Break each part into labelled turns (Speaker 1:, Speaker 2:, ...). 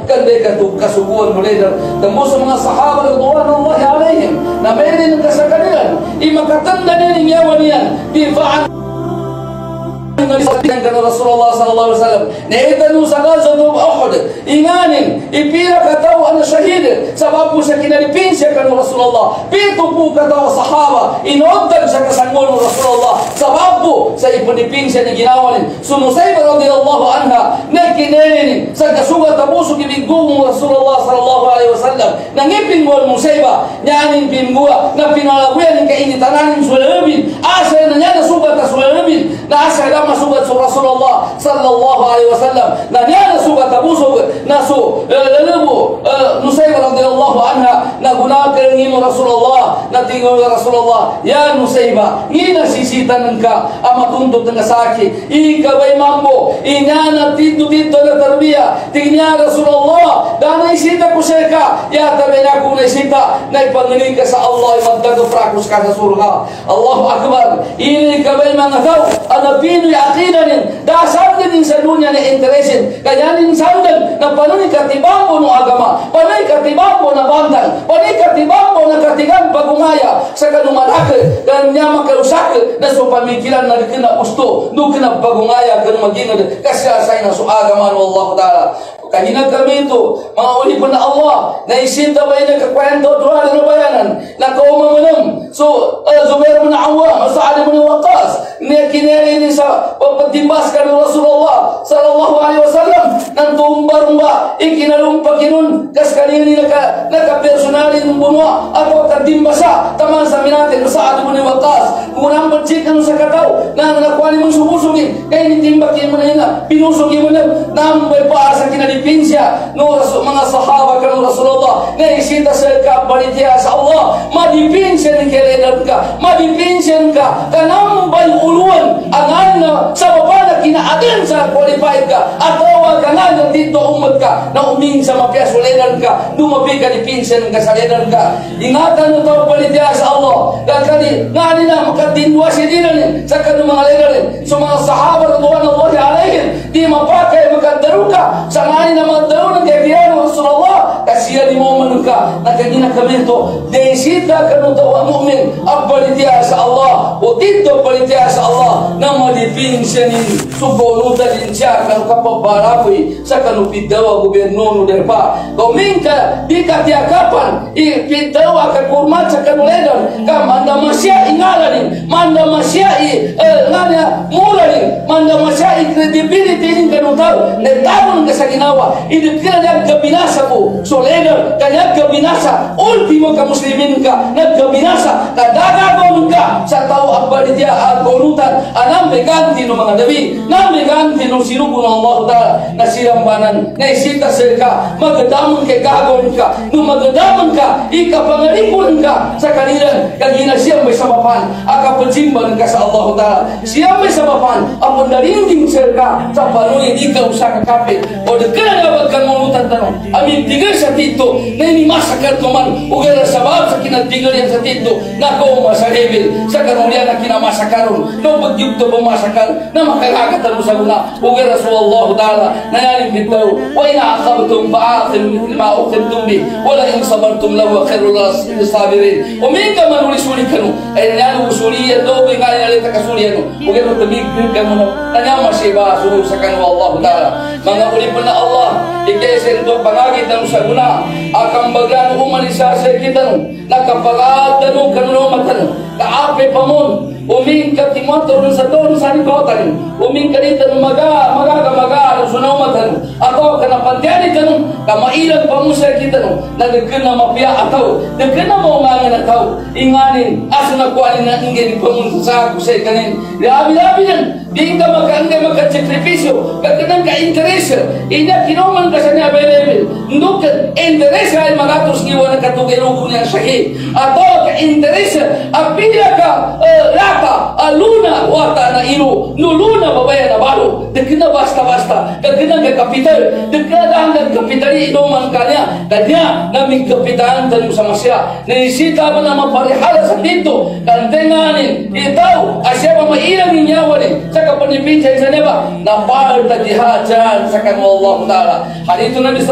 Speaker 1: kandai kasubuan leader tembus mga sahabat radhiyallahu alaihim na meron ng kasakanilan imakatanda niya yawan yan difa'an kana Rasulullah sallallahu alaihi wasallam naitanu sa gazatu Uhud inganin ipira kataw ana shahid sababu sa kinalipin siya kana Rasulullah pito po kataw sahaba inoddan sa kasangol ng Rasulullah sababu sa ipunipin siya ni ginawan sunusay radhiyallahu anha na kinelin sa kasuga tabuso kibigong Rasulullah sallallahu alaihi wasallam nangipin mo musayba nyanin pingua na pinalabuyan ng kainitanan sulabin asa na niya nasugat na sulabin na asa sugat sa Rasulullah sallallahu alaihi wasallam na niya nasugat tabusog nasu lalabu Nusayba radhiyallahu anha na gunakan ngino Rasulullah na tingol Rasulullah ya Nusayba ngina sisitan ka amatundot nga saki ikabay mambo inana tito na tarbiya tingnya Rasulullah dana isita ko seka ya tabena ko na isita na ipangaling ka sa Allah magdago prakus ka sa surga Allahu akbar ini kabay mga tao anapino aqidanin dasar din sa dunya na interesin kaya nin sandan na panuni katibambo no agama panay katibambo na bantang panay katibambo na katigan pagumaya sa kanumalake kanya makarusak na so pamikiran na kina usto no kina pagumaya kanu magingod kasi asay na so agama no Allah taala kanina kami itu mga ulipon na Allah na isinta ba yun kakwento doon na bayanan na kaumamanam so Zubair bin Awam Sa'ad bin Waqqas niya kineri ni sa pagpatimbas ka ng Rasulullah sallallahu alaihi wasallam nang tumba-rumba ikinalumpa kinun kas kanini nakapersonalin bunwa atau katimbasa taman sa minatin Sa'ad bin Waqqas kunang bercikan sa kataw na nakuha ni mong subusugin kaya nitimbakin mo na yun pinusugin mo na nambay pa sa kinalipinsiya no mga sahaba ka ng Rasulullah na isita sa kabalitiya sa Allah madipinsiyan ka madipinsiyan ka kanambay uluan ang ano sa baba na kinaadin sa qualified ka at awag ka nga ng dito umat ka na uming sa mapiasulinan ka dumabi ka dipinsiyan ka sa linan ka ingatan mo ito balitiya sa Allah kagani nga nila makatindwa si dinan sa kanong mga linan so mga sahaba radhiyallahu alaihim di mapakai makadaru ka sa ngayon na magdaroon ng kaibigan ng Rasulullah kasi yan mo ka na kanina kami ito desita ka nung tawa mu'min ang balitiya sa Allah o dito balitiya sa Allah na malipin siya ni subunutan din siya kanu kapabarapoy sa kanupidawa gobyerno ng pa kuming ka di ka tiyakapan ipidawa ka kurmat sa kanuledan ka manda masya ingalanin manda masya nganya mulanin manda masya credibility ng kanutaw nagtawon ka sa ginawa idikira niya gabinasa po so leader kanya gabinasa ultimo ka muslimin ka nagkabinasa kadagagon ka sa tao abalitia at konutan anang beganti no mga dabi nang beganti no sinubo ng Allah ta'ala na sirambanan na isita ka magdamon kay gagon ka no magdamon ka ikapangalipon ka sa kanilang kagina siyang may sabapan akapajimban ka sa Allah ta'ala siyang may sabapan apon narinding ka sa panunin ikaw sa kakapit o dekala na kan mamutan tanong amin tigil sa tito na inimasakar ko man ugera sabab sa kinatigal yan sa tito na ko masalibil sa kanulian na kinamasakaron no pagyugto bumasakal na makagagatan mo sa luna ugera sa Allah ta'ala na yanin bitaw wa inaakabtum ba'atim mithl ma uqibtum bi wala in sabartum lahu khairul sabirin uminka man ulisuli kanu ay nanu usuliya do ngani alita kasuliya no ugera tabig kanu na masih basu sa kanu Allah ta'ala mga ulipon na Allah ikesen to pangagit ng sa guna akang baglan umanisa sa kita nakapagatan ng kanumatan kaape pamon uming katimotor sa doon sa nikotan uming kanita ng maga sunumatan atau kanapantiyan ito kamailan pa mo sa kita nagagkan na mapia ataw nagagkan na maungangan ataw inganin aso nakuhanin na ingin pamon sa ako sa ikanin labi-labi yan di ka magka-sakripisyo kagkanang ka-interest ina kinuman ka sa niya available hindi ka-interest ay magatos niwa na katugilugo niya sakit atau ka-interest apila ka lata aluna wata na ilo nuluna babaya na balo dekina basta-basta kagkanang ka-kapital dekina ang kapitali inuman ka niya naming kapitaan tanong sa masya naisita mo na maparihala sa dito kantenganin itaw asya pa mailang ninyawanin sa kapanipin sa isa niya ba na parta jihad dyan sa kanu Allah ta'ala hadito Nabi sallallahu alaihi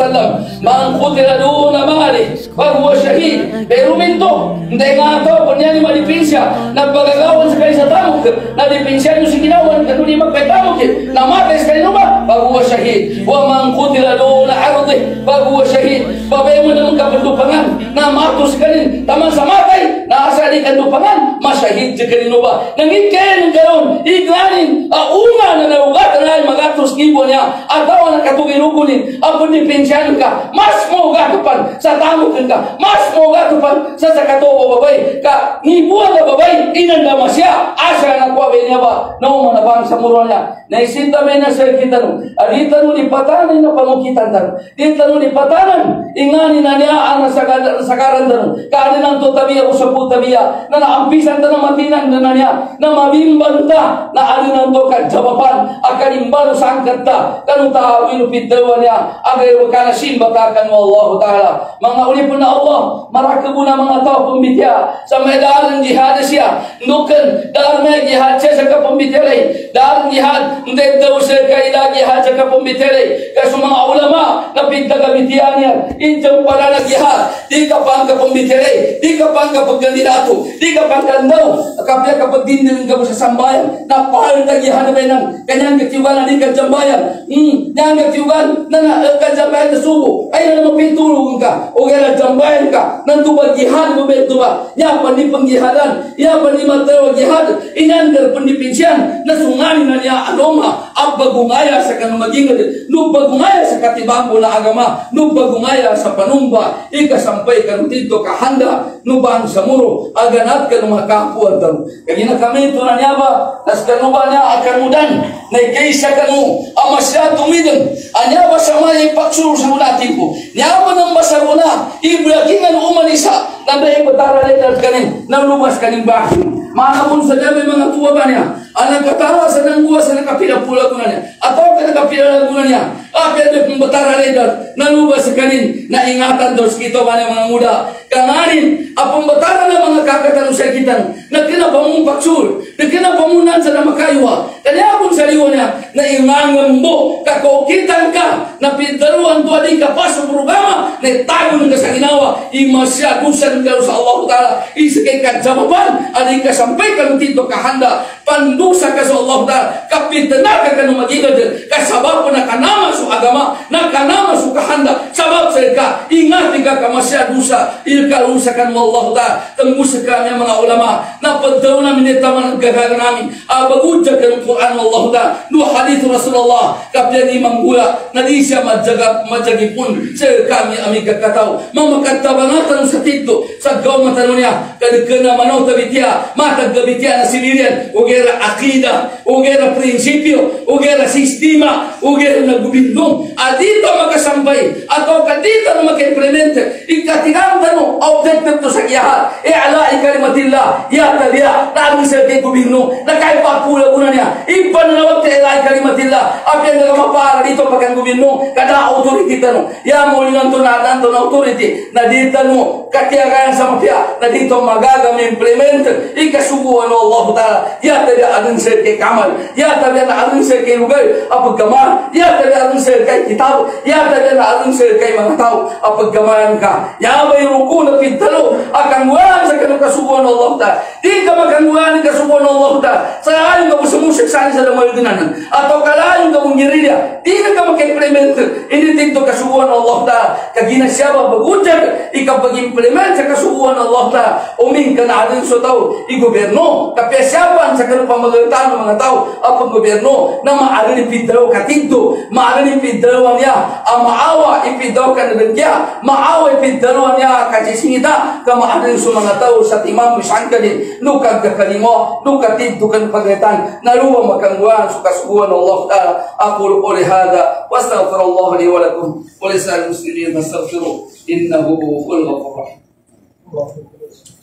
Speaker 1: wasallam, "Man qutila duna mali fa huwa shahid." Pero minto, hindi nga ito, kunya ni malipinsya, nagpagagawan sa kayo sa tamok, na dipinsya nyo si ginawan, kanuni magpaitamok, namatay sa kayo ba? Fa huwa shahid. Wa man qutila duna ardi fa huwa shahid. Babay mo naman kapandupangan, na matos ka rin, taman sa matay, naasa di kandupangan, masyahid ka rin ba? Nangikain ng gayon, iglanin, una na naugat na ay magatos kibo niya, atawa na katuginukunin, apon ni pensyan ka, mas mo gatupan sa tamok ka, mas mo gatupan sa sakatobo babay, ka nibuan na babay, inanda masya, asa na kwabe niya ba, naumanabang sa muro niya, naisita may nasa kita nung, adita nung ipatanan na pangukitan tanong, dita nung ipatanan, ingani na niya ang nasakaran tanong, kaanin ang tutabiya o sa putabiya, na naampisan tanong matinan na niya, na mabimbanta, na alin ang to kadjabapan, akalimbalo sa angkata, kanong tahawin o piddawa niya, agay wakanasin batakan mo Allah Ta'ala. Mga ulipon na Allah, marakabu na mga tao pumbitya, sa may daan ng jihad siya, nukan, daan may jihad siya sa kapumbitya daan jihad, hindi daw siya kaila jihad sa kapumbitya kasi mga ulama, na pindagabitya niya, injang pala na jihad, di ka pang kapumbitya di ka pang kapagkandidato, di ka pang kandaw, kapya kapag dinilin ka mo sa sambayan, na pahal na jihad na bayan, kanyang katiugan na di ka jambayan, niyang katiugan na kajambayan na subo, ay na mapintulong ka, o kaya na jambayan ka, nandubag jihad mo beto ba, niya pa ni pangjihadan, niya pa ni matawag jihad, inandar pandipinsyan, na sungani na niya anoma, ang bagungaya sa kanong magingad, no bagungaya sa katibambo na agama, no bagungaya sa panumba, ikasampay kanong dito kahanda, no bang sa muro, aganat kanong makapuan daw. Kaya kami ito na niya ba, nas kanong ba niya akamudan, na ikaysa kanong amasya tumidang, anya ba sa may ipaksuro sa unatin po, niya ba ng masaruna, ibulakingan umanisa, nanday batara letter kanin, nang lumas kaning bakin, makamon sa dami mga tuwa ba niya, anak katara sa nangguwa sa nakapinapula ko na niya, ataw ka nakapinapula ko na niya, apel de batara letter, nalubas sa kanin, na ingatan dos kito ba niya mga muda, kanganin, apong batara na mga kakatano sa kitan, na kinapamong paksur, na kinapamunan sa namakaywa, kanya akong saliwa niya, na imangan mo, kakokitan ka, na pindaruan to aling kapas sa programa, na itagon ka sa ginawa, imasyadusan ka sa Allah Ta'ala, isakay ka jawaban, aling kasampay ka ng tito kahanda, pandusa ka sa Allah Ta'ala, kapitanar ka ng magigad, kasabab ko na kanama sa agama, na kanama sa kahanda, sabab sa ka, ingati ka kamasyadusa, ilkalusa ka ng Allah Ta'ala, tanggusa ka niya mga ulama, na pagdaw namin itaman ang gagaga namin, abagudya ka ng Quran Allah Ta'ala, no hadith Rasulullah, kapya ni manggula, na di siya majagipun, sa kami aming kakataw, mamakatabanatan sa tito, sa gawang matanong niya, kadagana manaw tabitya, matagabitya na sinirian, ugera akida, ugera prinsipyo, ugera sistema, ugera na gubindong, dito makasampay, atau kadito na maka-implement, ikatinang tanong, objective to sa kiyahan, i'ala'i kalimatillah, ya tabiya, namin sa kay gubindong, na kahit papula una niya, ipananawag ta i'ala'i kalimatillah, apyan na mapara dito pagkan gubindong, kada authority tanong, ya muli ng tunatan to na authority, na dito mo, katiyagan sa mafia, na dito magagam implement, ikasubuhan ng Allah Ta'ala, ya tabiya adun sa kay kamal, ya tabiya na adun sa kay lugar, apagkama, ya tabiya adun sa kay kitab, ya tabiya na adun sa kay mga tao, apagkamayan ka, ya may ruko na pintalo, akangguhan sa kanong kasubuhan ng Allah Ta'ala, di ka magkangguhan ng kasubuhan ng Allah Ta'ala, sa ayon ka mo sumusik sa sa damay dinanan, atau kalayon ka mong girilya, di ka maka-implement, hindi dito kasubuhan ng Allah Ta'ala, kaginasyaba bagudyan, ikapag-implement sa kasubuhan ng Allah Ta'ala, uming ka na alin sa tao, i-goberno, kapyasyapan sa kanong pamagalitan ng mga tao, ang goberno, na maaari ipidalaw katinto, maaari ipidalaw niya, ang maawa ipidalaw ka nabagya, maawa ipidalaw niya kajisingita, ka maaari sa mga tao sa timang misangkalin, nukag kakalimo, nukatinto ka ng pagalitan, naluwa makangguan sa kasubuhan ng Allah Ta'ala, aqulu qawli hadha, wastaghfirullah li wa lakum, wa lisa'il muslimin fastaghfiruh, innahu huwal ghafurur rahim.